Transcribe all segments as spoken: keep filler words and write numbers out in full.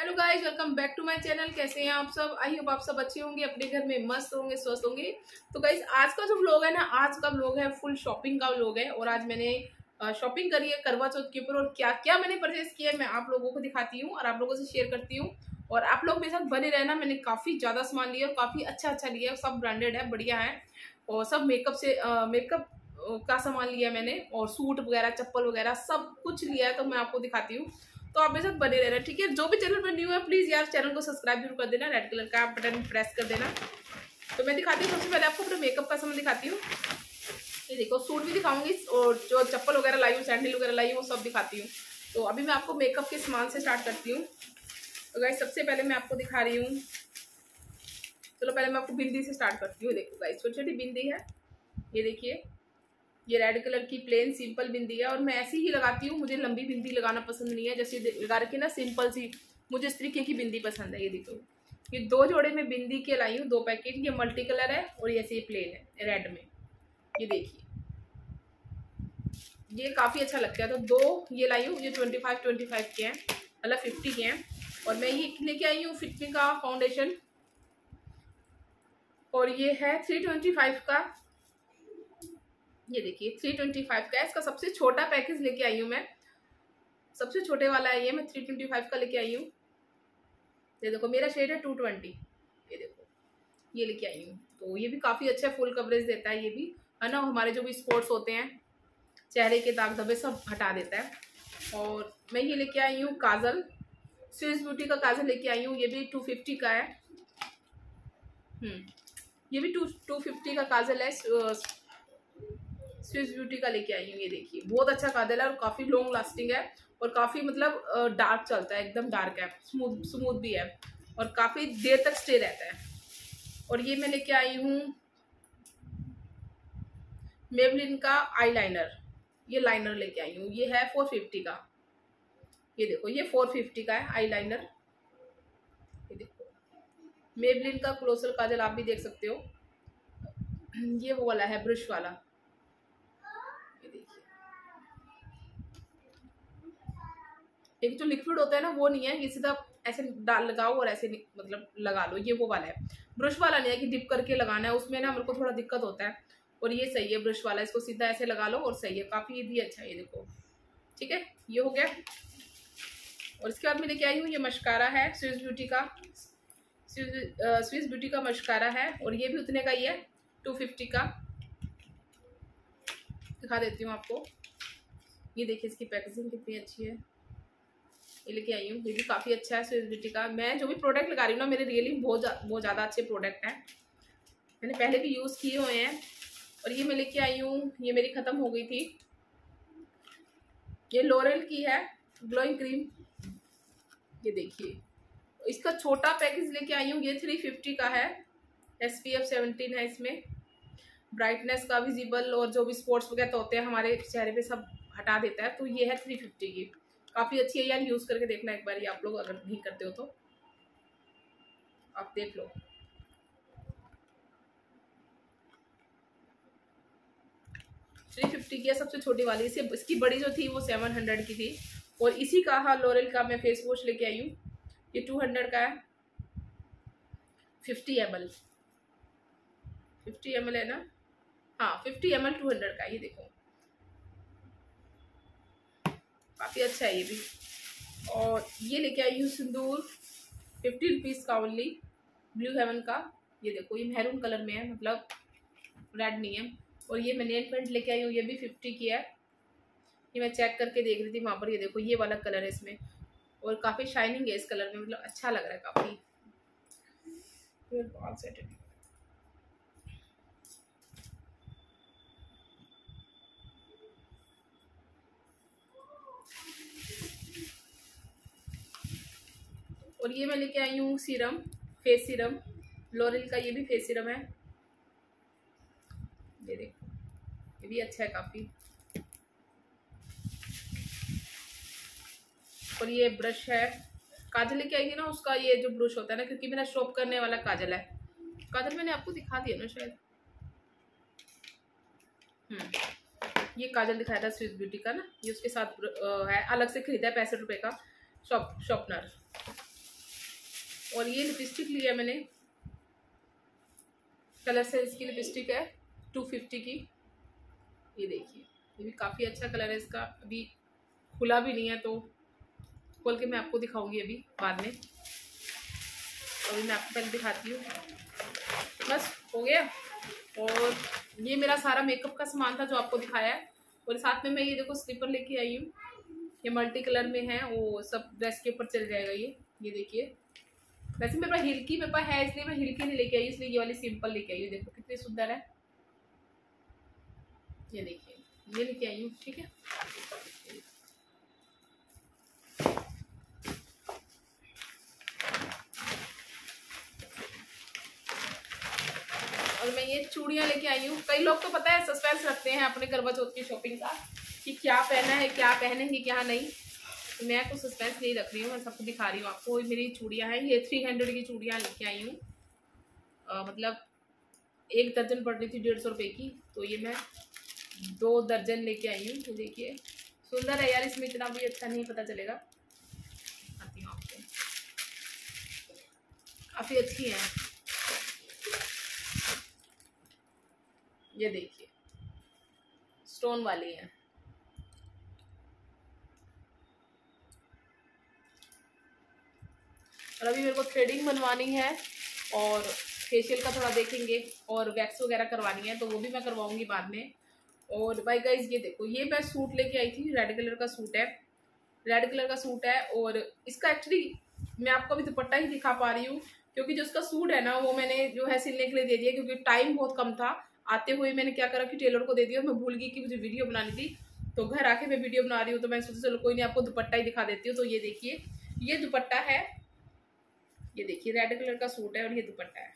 Hello guys, welcome back to my channel. कैसे हैं आप सब? आई होप आप सब अच्छे होंगे, अपने घर में मस्त होंगे, स्वस्थ होंगे। तो गाइस, आज का जो व्लॉग है ना, आज का व्लॉग है फुल शॉपिंग का व्लॉग है। और आज मैंने शॉपिंग करी है करवा चौथ के ऊपर, और क्या क्या मैंने परचेस किया है मैं आप लोगों को दिखाती हूँ और आप लोगों से शेयर करती हूँ। और आप लोग मेरे साथ बने रहना। मैंने काफ़ी ज़्यादा सामान लिया और काफ़ी अच्छा अच्छा लिया है, सब ब्रांडेड है, बढ़िया है। और सब मेकअप से मेकअप का सामान लिया मैंने, और सूट वगैरह, चप्पल वगैरह सब कुछ लिया है, तो मैं आपको दिखाती हूँ। तो आप मेरे साथ बने रहना, ठीक है। जो भी चैनल पर न्यू है प्लीज यार चैनल को सब्सक्राइब जरूर कर देना, रेड कलर का बटन प्रेस कर देना। तो मैं दिखाती हूँ, सबसे पहले आपको अपने मेकअप का सामान दिखाती हूँ। ये देखो, सूट भी दिखाऊंगी और जो चप्पल वगैरह लाई हूँ, सैंडल वगैरह लाई हूँ, वो सब दिखाती हूँ। तो अभी मैं आपको मेकअप के सामान से स्टार्ट करती हूँ। तो गाइस, सबसे पहले मैं आपको दिखा रही हूँ, चलो पहले मैं आपको बिंदी से स्टार्ट करती हूँ। देखो गाइस, छोटी छोटी बिंदी है, ये देखिए, ये रेड कलर की प्लेन सिंपल बिंदी है। और मैं ऐसी ही लगाती हूँ, मुझे लंबी बिंदी लगाना पसंद नहीं है, जैसे लगा रखी है ना सिंपल सी, मुझे इस तरीके की बिंदी पसंद है। ये देखो, ये दो जोड़े में बिंदी के लाई हूँ, दो पैकेट। ये मल्टी कलर है और ऐसे ये प्लेन है रेड में, ये देखिए, ये काफ़ी अच्छा लगता है। तो दो ये लाई हूँ, ये ट्वेंटी फाइव ट्वेंटी फाइव के हैं, मतलब फिफ्टी के हैं। और मैं ये लेके आई हूँ फिटमी का फाउंडेशन, और ये है थ्री ट्वेंटी फाइव का। ये देखिए, थ्री ट्वेंटी फाइव का है, इसका सबसे छोटा पैकेज लेके आई हूँ मैं, सबसे छोटे वाला है ये, मैं थ्री ट्वेंटी फाइव का लेके आई हूँ। ये देखो, मेरा शेड है टू ट्वेंटी, ये देखो, ये लेके आई हूँ। तो ये भी काफ़ी अच्छा फुल कवरेज देता है, ये भी है ना, हमारे जो भी स्पॉट्स होते हैं, चेहरे के दाग धब्बे सब हटा देता है। और मैं ये लेके आई हूँ काजल, स्विस ब्यूटी का काजल लेके आई हूँ, ये भी टू फिफ्टी का है। हम्म ये भी टू टू फिफ्टी का काजल है, स्विस ब्यूटी का लेके आई हूँ। ये देखिए, बहुत अच्छा काजल है और काफ़ी लॉन्ग लास्टिंग है, और काफ़ी मतलब डार्क चलता है, एकदम डार्क है, स्मूथ स्मूथ भी है, और काफ़ी देर तक स्टे रहता है। और ये मैं लेके आई हूँ मेबलिन का आईलाइनर, ये लाइनर लेके आई हूँ, ये है फोर फिफ्टी का। ये देखो, ये फोर फिफ्टी का है आईलाइनर। ये देखो, मेबलिन का क्लोजर काजल आप भी देख सकते हो, ये वो वाला है, ब्रश वाला। एक जो लिक्विड होता है ना, वो नहीं है, ये सीधा ऐसे डाल लगाओ और ऐसे मतलब लगा लो, ये वो वाला है। ब्रश वाला नहीं है कि डिप करके लगाना है, उसमें ना मेरे को थोड़ा दिक्कत होता है। और ये सही है ब्रश वाला, इसको सीधा ऐसे लगा लो और सही है, काफ़ी ये भी अच्छा है। ये देखो, ठीक है, ये हो गया। और इसके बाद मैं लेके आई हूँ, ये मस्कारा है स्विस ब्यूटी का, स्विस ब्यूटी का मस्कारा है, और ये भी उतने का ही है, टू फिफ्टी का। दिखा देती हूँ आपको, ये देखिए इसकी पैकेजिंग कितनी अच्छी है, ये लेके आई हूँ, ये भी काफ़ी अच्छा है स्विस ब्यूटी का। मैं जो भी प्रोडक्ट लगा रही हूँ ना, मेरे रियली बहुत बहुत ज़्यादा अच्छे प्रोडक्ट हैं, मैंने पहले भी यूज़ किए हुए हैं। और ये मैं लेके आई हूँ, ये मेरी ख़त्म हो गई थी, ये लोरेल की है ग्लोइंग क्रीम। ये देखिए, इसका छोटा पैकेज लेके आई हूँ, ये थ्री फिफ्टी का है, एस पी एफ सेवनटीन है इसमें, ब्राइटनेस का विजिबल और जो भी स्पॉट्स वगैरह होते हैं हमारे चेहरे पे सब हटा देता है। तो ये है थ्री फिफ्टी की, काफ़ी अच्छी है यार, यूज़ करके देखना एक बार, ये आप लोग अगर नहीं करते हो तो आप देख लो। थ्री फिफ्टी की है सबसे छोटी वाली, इसे इसकी बड़ी जो थी वो सेवन हंड्रेड की थी। और इसी का हाँ लोरेल का मैं फेस वॉश लेके आई हूँ, ये टू हंड्रेड का है, fifty M L fifty M L है ना, हाँ fifty M L two hundred का। ये देखो, काफ़ी अच्छा है ये भी। और ये लेके आई हूँ सिंदूर, फिफ्टी रुपीज़ का ओनली, ब्लू हेवन का। ये देखो, ये मैरून कलर में है, मतलब रेड नहीं है। और ये मैं नेल पेंट लेके आई हूँ, ये भी फिफ्टी की है, ये मैं चेक करके देख रही थी वहाँ पर। ये देखो, ये वाला कलर है इसमें, और काफ़ी शाइनिंग है इस कलर में, मतलब अच्छा लग रहा है काफ़ी। और ये मैं लेके आई हूँ सीरम, फेस सीरम, लोरेल का, ये भी फेस सीरम है। ये देखो, ये भी अच्छा है काफ़ी। और ये ब्रश है, काजल लेके आएंगे ना, उसका ये जो ब्रश होता है ना, क्योंकि मेरा शॉप करने वाला काजल है, काजल मैंने आपको दिखा दिया ना शायद। हम्म ये काजल दिखाया था स्विस ब्यूटी का ना, ये उसके साथ है, अलग से खरीदा है पैंसठ रुपये का शॉप शॉपनर। और ये लिपस्टिक लिया मैंने, कलर से इसकी लिपस्टिक है टू फिफ्टी की। ये देखिए, ये भी काफ़ी अच्छा कलर है इसका, अभी खुला भी नहीं है तो खोल के मैं आपको दिखाऊंगी अभी बाद में। अभी मैं आपको पहले दिखाती हूँ। बस हो गया। और ये मेरा सारा मेकअप का सामान था जो आपको दिखाया है। और साथ में मैं ये देखो स्लीपर लेके आई हूँ, ये मल्टी कलर में है, वो सब ड्रेस के ऊपर चल जाएगा ये ये देखिए। वैसे मेरे पास हिल की मेरे पास है, इसलिए मैं हिल की नहीं लेके आई, इसलिए ये वाली सिंपल लेके आई हूँ। देखो कितनी सुंदर है, ये देखिए ये लेके आई हूँ। ठीक है, और मैं ये चूड़ियाँ लेके आई हूँ। कई लोग तो पता है सस्पेंस रखते हैं अपने करवा चौथ की शॉपिंग का कि क्या पहना है, क्या पहनेंगे क्या नहीं। तो मैं कुछ सस्पेंस नहीं रख रही हूँ, मैं सबको दिखा रही हूँ आपको। मेरी चूड़ियाँ हैं, ये थ्री हंड्रेड की चूड़ियाँ लेके आई हूँ। मतलब एक दर्जन पड़ रही थी डेढ़ सौ रुपये की, तो ये मैं दो दर्जन लेके आई हूँ। तो देखिए सुंदर है यार, इसमें इतना भी अच्छा नहीं पता चलेगा। आती हूँ आपको, काफ़ी अच्छी है। ये देखिए स्टोन वाली है। और अभी मेरे को थ्रेडिंग बनवानी है और फेशियल का थोड़ा देखेंगे, और वैक्स वगैरह करवानी है तो वो भी मैं करवाऊंगी बाद में। और भाई गाइस ये देखो, ये मैं सूट लेके आई थी, रेड कलर का सूट है, रेड कलर का सूट है। और इसका एक्चुअली मैं आपको अभी दुपट्टा ही दिखा पा रही हूँ, क्योंकि जो इसका सूट है ना वो मैंने जो है सिलने के लिए दे दिया, क्योंकि टाइम बहुत कम था। आते हुए मैंने क्या करा कि टेलर को दे दिया, मैं भूल गई कि मुझे वीडियो बनानी थी। तो घर आके मैं वीडियो बना रही हूँ, तो मैं सोचा चलो कोई नहीं, आपको दुपट्टा ही दिखा देती हूँ। तो ये देखिए, ये दुपट्टा है, ये देखिए रेड कलर का सूट है और ये दुपट्टा है।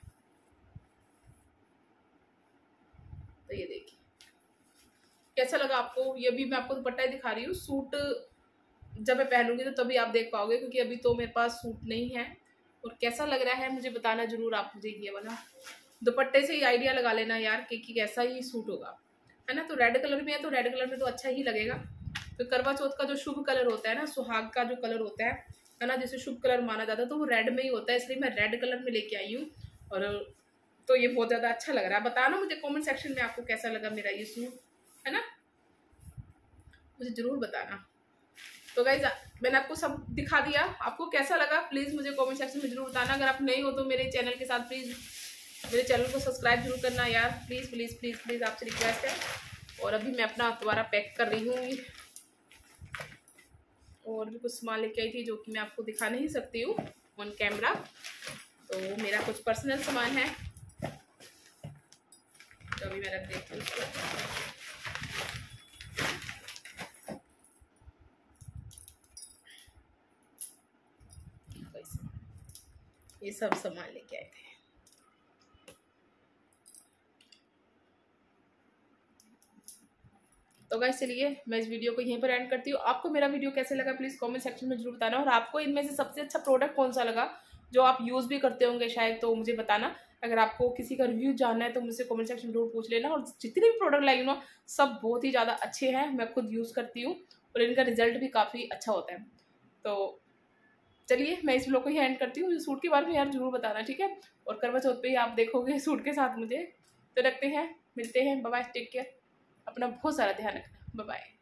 तो ये देखिए कैसा लगा आपको, ये भी मैं आपको दुपट्टा ही दिखा रही हूँ। सूट जब मैं पहनूंगी तो तभी आप देख पाओगे, क्योंकि अभी तो मेरे पास सूट नहीं है। और कैसा लग रहा है मुझे बताना जरूर आप मुझे, ये वाला दुपट्टे से ही आइडिया लगा लेना यार कि, कि कैसा ही सूट होगा, है ना। तो रेड कलर में है तो रेड कलर में तो अच्छा ही लगेगा। तो करवा चौथ का जो शुभ कलर होता है ना, सुहाग का जो कलर होता है है ना, जैसे शुभ कलर माना जाता है, तो वो रेड में ही होता है, इसलिए मैं रेड कलर में लेके आई हूँ। और तो ये बहुत ज़्यादा अच्छा लग रहा है। बताना मुझे कमेंट सेक्शन में आपको कैसा लगा मेरा ये सूट, है ना, मुझे ज़रूर बताना। तो गाइज मैंने आपको सब दिखा दिया, आपको कैसा लगा प्लीज़ मुझे कमेंट सेक्शन में जरूर बताना। अगर आप नहीं हो तो मेरे चैनल के साथ प्लीज़ मेरे चैनल को सब्सक्राइब जरूर करना यार, प्लीज़ प्लीज़ प्लीज़ प्लीज़ आपसे रिक्वेस्ट है। और अभी मैं अपना दोबारा पैक कर रही हूँ, और भी कुछ सामान लेके आई थी जो कि मैं आपको दिखा नहीं सकती हूँ ऑन कैमरा। तो मेरा कुछ पर्सनल सामान है, तो अभी मैं रख देती हूँ उसको। ये सब सामान लेके आए थे। तो गाइस चलिए मैं इस वीडियो को यहीं पर एंड करती हूँ। आपको मेरा वीडियो कैसे लगा प्लीज़ कमेंट सेक्शन में जरूर बताना, और आपको इनमें से सबसे अच्छा प्रोडक्ट कौन सा लगा जो आप यूज़ भी करते होंगे शायद, तो मुझे बताना। अगर आपको किसी का रिव्यू जानना है तो मुझसे कमेंट सेक्शन में जरूर पूछ लेना। और जितने भी प्रोडक्ट लाई ना सब बहुत ही ज़्यादा अच्छे हैं, मैं खुद यूज़ करती हूँ और इनका रिजल्ट भी काफ़ी अच्छा होता है। तो चलिए मैं इस व्लॉग को ही एंड करती हूँ। सूट के बारे में यार जरूर बताना, ठीक है। और करवा चौथ पे ही आप देखोगे सूट के साथ मुझे। तो रखते हैं, मिलते हैं, बाय बाय, टेक केयर, अपना बहुत सारा ध्यान रखना, बाय बाय।